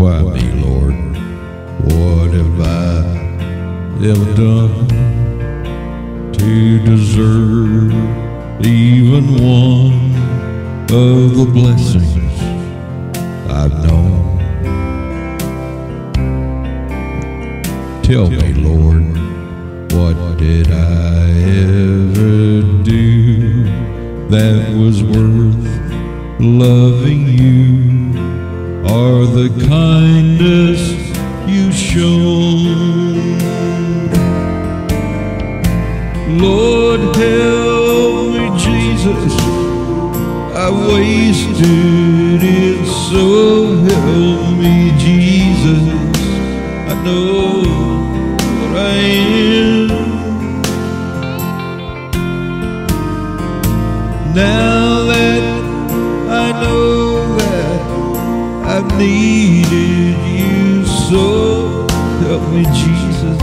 Why me, Lord? What have I ever done to deserve even one of the blessings I've known? Tell me, Lord, what did I ever do that was worth loving you, or the kindness you shown? Lord, help me, Jesus, I wasted it, so help me, Jesus, I know what I am. Now that I know that I've needed you, so help me, Jesus,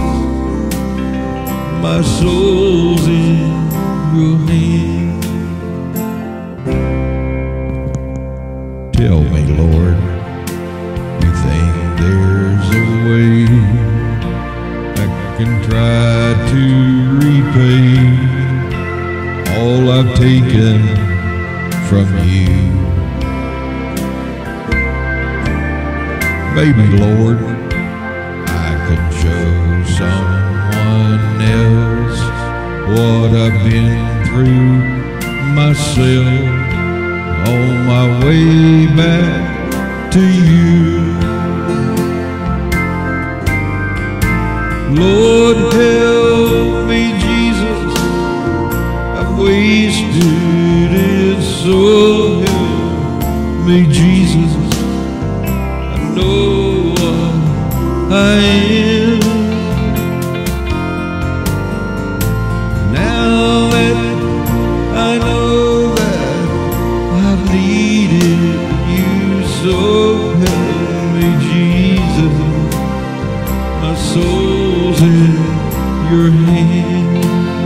my soul's in your hand. Tell me, Lord, you think there's a way I can try to repay all I've taken from you? Maybe, Lord, I could show someone else what I've been through myself on my way back to you. Lord, help me, Jesus, I've wasted it, so help me, Jesus, I know what I am. Now that I know that I've needed you, so help me, Jesus, my soul's in your hand.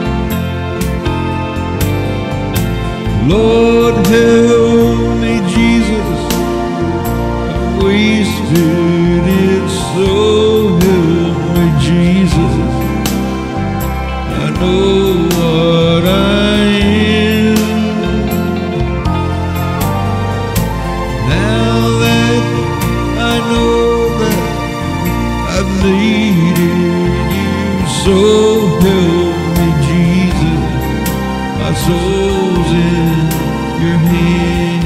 Lord, help me, Jesus, I've wasted it, so help me, Jesus, I know what I am. Now that I know that I've needed you, so help me, Jesus, my soul's in your hand.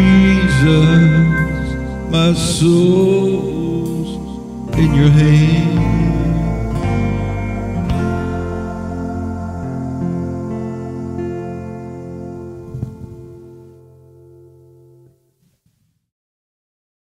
Jesus, my soul's in your hand.